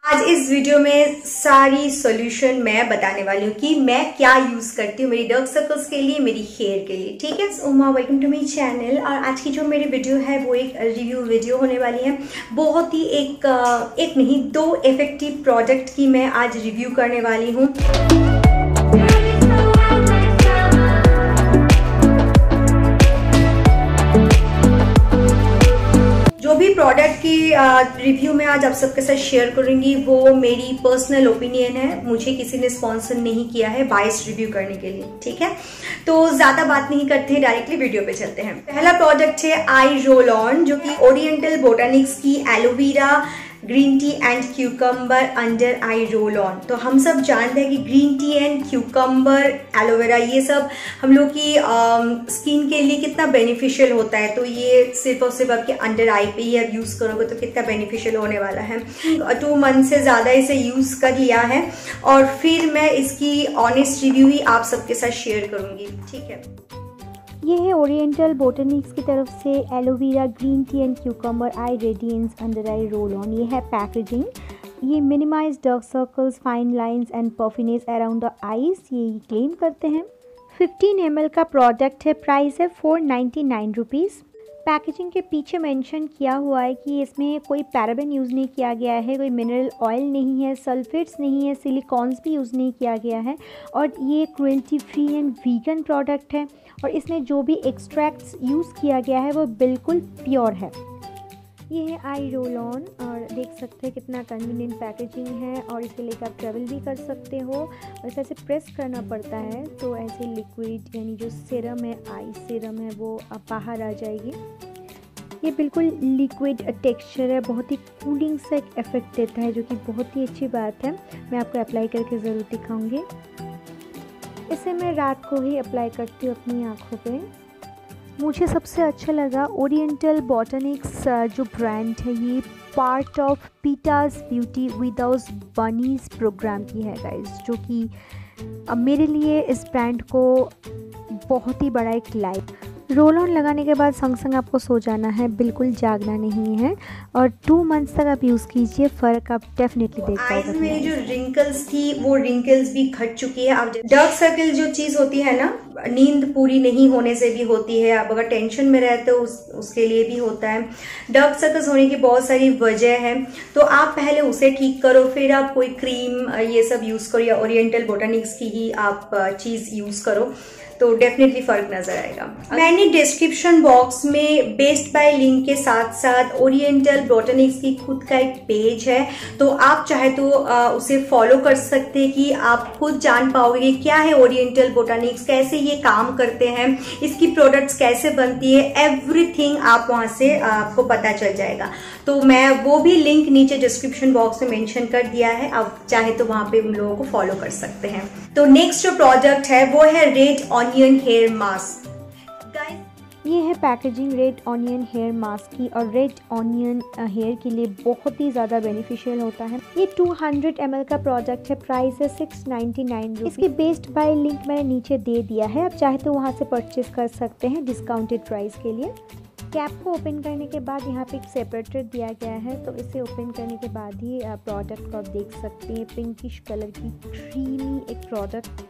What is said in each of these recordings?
आज इस वीडियो में सारी सॉल्यूशन मैं बताने वाली हूँ कि मैं क्या यूज करती हूँ मेरी डार्क सर्कल्स के लिए, मेरी हेयर के लिए। ठीक है, Uma, welcome to my channel. और आज की जो मेरी वीडियो है वो एक रिव्यू वीडियो होने वाली है। बहुत ही एक नहीं, 2 इफेक्टिव प्रोडक्ट की मैं आज रिव्यू करने वाली हूँ। जो भी प्रोडक्ट की रिव्यू मैं आज आप सबके साथ शेयर करूंगी वो मेरी पर्सनल ओपिनियन है। मुझे किसी ने स्पॉन्सर नहीं किया है बाइस रिव्यू करने के लिए। ठीक है, तो ज्यादा बात नहीं करते हैं, डायरेक्टली वीडियो पे चलते हैं। पहला प्रोडक्ट है आई रोल ऑन, जो कि ओरिएंटल बोटानिक्स की aloe vera green tea and cucumber under eye roll on. तो हम सब जानते हैं कि green tea and cucumber, aloe vera, ये सब हम लोग की स्किन के लिए कितना बेनिफिशियल होता है। तो ये सिर्फ और सिर्फ आपके अंडर आई पे ही आप यूज करोगे तो कितना बेनिफिशियल होने वाला है। 2 मंथ से ज्यादा इसे यूज कर लिया है और फिर मैं इसकी ऑनेस्ट रिव्यू ही आप सबके साथ शेयर करूंगी। ठीक है, ये है ओरिएंटल बोटानिक्स की तरफ से aloe vera green tea and cucumber eye radiance under eye roll on. ये है पैकेजिंग। ये minimize dark circles, fine lines and puffiness around the eyes, ये क्लेम करते हैं। 15 ml का प्रोडक्ट है। प्राइस है 499 रुपीज़। पैकेजिंग के पीछे मेंशन किया हुआ है कि इसमें कोई पैराबेन यूज़ नहीं किया गया है, कोई मिनरल ऑयल नहीं है, सल्फेट्स नहीं है, सिलिकॉन्स भी यूज़ नहीं किया गया है और ये cruelty free and vegan product है। और इसमें जो भी एक्सट्रैक्ट्स यूज़ किया गया है वो बिल्कुल प्योर है। ये है आई रोल ऑन और देख सकते हैं कितना कन्वीनियंट पैकेजिंग है और इसे लेकर आप ट्रैवल भी कर सकते हो। और ऐसे प्रेस करना पड़ता है तो ऐसे लिक्विड यानी जो सीरम है, आई सीरम है, वो अब बाहर आ जाएगी। ये बिल्कुल लिक्विड टेक्सचर है, बहुत ही कूलिंग सा एक इफेक्ट देता है, जो कि बहुत ही अच्छी बात है। मैं आपको अप्लाई करके ज़रूर दिखाऊंगी। इसे मैं रात को ही अप्लाई करती हूँ अपनी आँखों पे। मुझे सबसे अच्छा लगा ओरिएंटल बोटानिक्स जो ब्रांड है, ये part of PETA's beauty without bunnies program की है गाइस, जो कि मेरे लिए इस ब्रांड को बहुत ही बड़ा एक लाइक। रोल ऑन लगाने के बाद संग संग आपको सो जाना है, बिल्कुल जागना नहीं है। और 2 मंथ्स तक आप यूज़ कीजिए, फ़र्क आप डेफिनेटली देख पाओगे। आईज में जो रिंकल्स थी वो रिंकल्स भी घट चुकी है। अब डार्क सर्कल जो चीज होती है ना, नींद पूरी नहीं होने से भी होती है। आप अगर टेंशन में रहते हो उसके लिए भी होता है। डार्क सर्कल्स होने की बहुत सारी वजह है, तो आप पहले उसे ठीक करो, फिर आप कोई क्रीम ये सब यूज करो या ओरिएंटल बोटानिक्स की ही आप चीज यूज करो, तो डेफिनेटली फर्क नजर आएगा। मैंने डिस्क्रिप्शन बॉक्स में बेस्ट बाय लिंक के साथ साथ ओरिएंटल बोटानिक्स की खुद का एक पेज है, तो आप चाहे तो उसे फॉलो कर सकते हैं कि आप खुद जान पाओगे क्या है ओरिएंटल बोटानिक्स, कैसे ये काम करते हैं, इसकी प्रोडक्ट्स कैसे बनती है, एवरीथिंग आप वहां से आपको पता चल जाएगा। तो मैं वो भी लिंक नीचे डिस्क्रिप्शन बॉक्स में मेंशन कर दिया है, आप चाहे तो वहां पे उन लोगों को फॉलो कर सकते हैं। तो नेक्स्ट जो प्रोडक्ट है वो है रेड ऑनियन हेयर मास्क। ये है packaging red onion hair mask की और रेड ऑनियन हेयर के लिए बहुत ही ज़्यादा बेनिफिशियल होता है। ये 200 ml का प्रोडक्ट है। प्राइस है 699 रुपीज़। इसकी बेस्ट बाय लिंक मैंने नीचे दे दिया है, आप चाहे तो वहाँ से परचेज कर सकते हैं डिस्काउंटेड प्राइस के लिए। कैप को ओपन करने के बाद यहाँ पे एक सेपरेटर दिया गया है, तो इसे ओपन करने के बाद ही प्रोडक्ट को आप देख सकते हैं। पिंकिश कलर की क्रीमी एक प्रोडक्ट।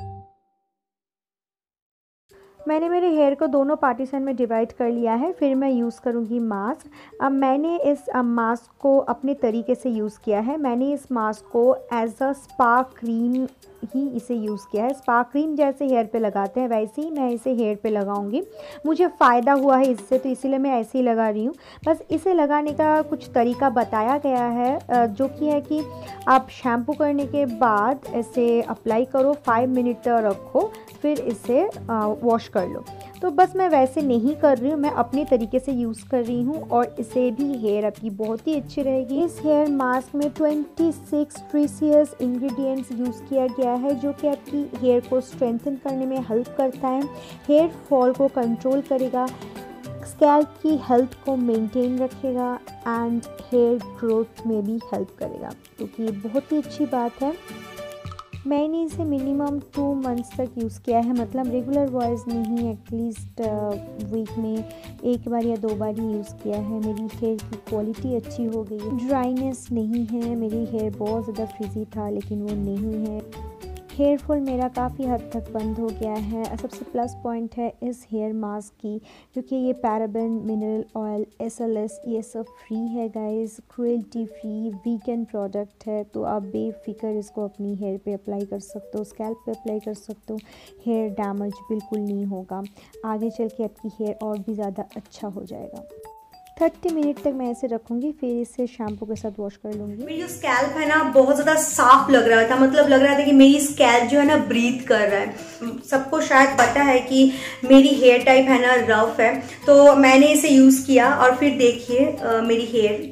मैंने मेरे हेयर को दोनों पार्टीशन में डिवाइड कर लिया है, फिर मैं यूज़ करूँगी मास्क। अब मैंने इस मास्क को अपने तरीके से यूज़ किया है। मैंने इस मास्क को एज अ स्पा क्रीम ही इसे यूज़ किया है। स्पा क्रीम जैसे हेयर पे लगाते हैं वैसे ही मैं इसे हेयर पे लगाऊंगी। मुझे फ़ायदा हुआ है इससे, तो इसीलिए मैं ऐसे ही लगा रही हूँ। बस इसे लगाने का कुछ तरीका बताया गया है, जो कि है कि आप शैम्पू करने के बाद इसे अप्लाई करो, 5 मिनट तक रखो, फिर इसे वॉश कर लो। तो बस मैं वैसे नहीं कर रही हूँ, मैं अपने तरीके से यूज़ कर रही हूँ और इसे भी हेयर आपकी बहुत ही अच्छी रहेगी। इस हेयर मास्क में 26 प्रीशियस इंग्रेडिएंट्स यूज़ किया गया है, जो कि आपकी हेयर को स्ट्रेंथन करने में हेल्प करता है, हेयर फॉल को कंट्रोल करेगा, स्कैल्प की हेल्थ को मेंटेन रखेगा एंड हेयर ग्रोथ में भी हेल्प करेगा, क्योंकि ये बहुत ही अच्छी बात है। मैंने इसे मिनिमम 2 मंथ्स तक यूज़ किया है, मतलब रेगुलर वाइज नहीं, एटलीस्ट वीक में 1 बार या 2 बार ही यूज़ किया है। मेरी हेयर की क्वालिटी अच्छी हो गई है, ड्राइनेस नहीं है, मेरी हेयर बहुत ज़्यादा फ्रिजी था लेकिन वो नहीं है। हेयर फॉल मेरा काफ़ी हद तक बंद हो गया है। सबसे प्लस पॉइंट है इस हेयर मास्क की, क्योंकि ये पैराबेन, मिनरल ऑयल, SLS ये सब फ्री है guys, cruelty free, vegan product है। तो आप बेफिक्र इसको अपनी हेयर पे अप्लाई कर सकते हो, स्कैल्प पे अप्लाई कर सकते हो, हेयर डैमेज बिल्कुल नहीं होगा। आगे चल के आपकी हेयर और भी ज़्यादा अच्छा हो जाएगा। 30 मिनट तक मैं ऐसे रखूँगी, फिर इसे शैम्पू के साथ वॉश कर लूँगी। मेरी जो स्कैल्प है ना बहुत ज़्यादा साफ लग रहा था, मतलब लग रहा था कि मेरी स्कैल्प जो है ना ब्रीथ कर रहा है। सबको शायद पता है कि मेरी हेयर टाइप है ना रफ है, तो मैंने इसे यूज़ किया और फिर देखिए मेरी हेयर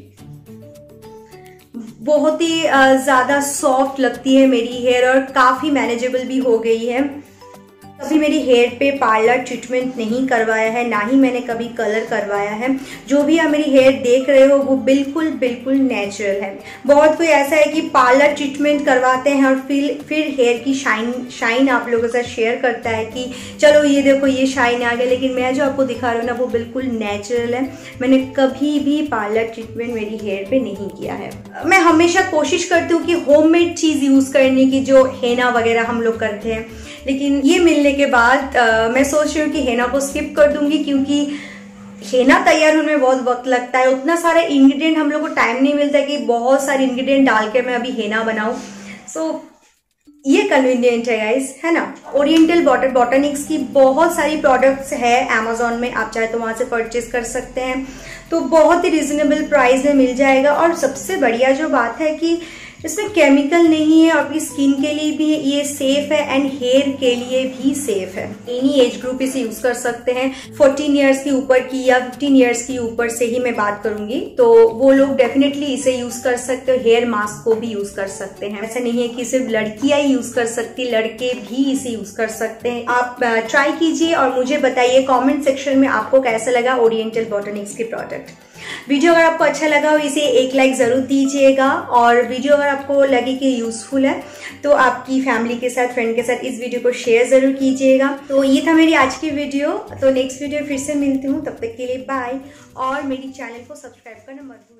बहुत ही ज़्यादा सॉफ्ट लगती है मेरी हेयर और काफ़ी मैनेजेबल भी हो गई है। कभी मेरी हेयर पे पार्लर ट्रीटमेंट नहीं करवाया है, ना ही मैंने कभी कलर करवाया है। जो भी आप मेरी हेयर देख रहे हो वो बिल्कुल बिल्कुल नेचुरल है। बहुत कोई ऐसा है कि पार्लर ट्रीटमेंट करवाते हैं और फिर हेयर की शाइन आप लोगों के साथ शेयर करता है कि चलो ये देखो ये शाइन आ गया, लेकिन मैं जो आपको दिखा रही हूँ ना वो बिल्कुल नेचुरल है। मैंने कभी भी पार्लर ट्रीटमेंट मेरी हेयर पे नहीं किया है। मैं हमेशा कोशिश करती हूँ कि होममेड चीज़ यूज़ करने की, जो हेना वगैरह हम लोग करते हैं, लेकिन ये मिलने के बाद मैं सोच रही हूँ कि हेना को स्किप कर दूंगी, क्योंकि हेना तैयार होने में बहुत वक्त लगता है। उतना सारा इंग्रेडिएंट हम लोग को टाइम नहीं मिलता कि बहुत सारे इंग्रेडिएंट डाल के मैं अभी हेना बनाऊं। सो ये कन्वीनियंट है गाइस, है ना। ओरिएंटल बॉटनिक्स की बहुत सारी प्रोडक्ट्स है अमेजोन में, आप चाहे तो वहां से परचेज कर सकते हैं, तो बहुत ही रिजनेबल प्राइस में मिल जाएगा। और सबसे बढ़िया जो बात है कि इसमें केमिकल नहीं है और आपकी स्किन के लिए भी ये सेफ है एंड हेयर के लिए भी सेफ है। एनी एज ग्रुप इसे यूज कर सकते हैं। 14 इयर्स के ऊपर की या 15 इयर्स की ऊपर से ही मैं बात करूंगी, तो वो लोग डेफिनेटली इसे यूज कर सकते हो। हेयर मास्क को भी यूज कर सकते हैं, ऐसा नहीं है कि सिर्फ लड़कियां ही यूज कर सकती, लड़के भी इसे यूज कर सकते हैं। आप ट्राई कीजिए और मुझे बताइए कॉमेंट सेक्शन में आपको कैसा लगा ओरिएंटल बॉटनिक्स की प्रोडक्ट। वीडियो अगर आपको अच्छा लगा हो इसे एक लाइक जरूर दीजिएगा, और वीडियो अगर आपको लगे कि यूजफुल है तो आपकी फैमिली के साथ, फ्रेंड के साथ इस वीडियो को शेयर जरूर कीजिएगा। तो ये था मेरी आज की वीडियो, तो नेक्स्ट वीडियो फिर से मिलती हूँ, तब तक के लिए बाय। और मेरी चैनल को सब्सक्राइब करना मत भूलिएगा।